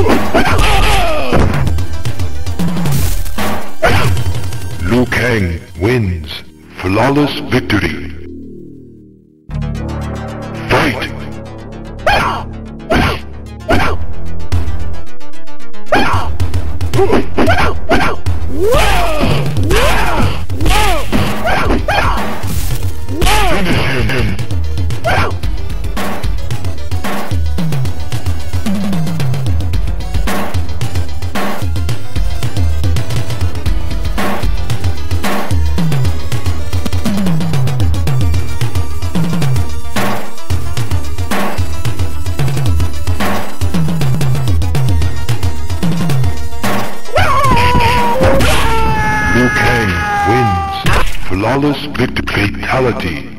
Liu Kang wins. Flawless victory. Fight! Finish him! Liu Kang wins. Flawless victory. Fatality.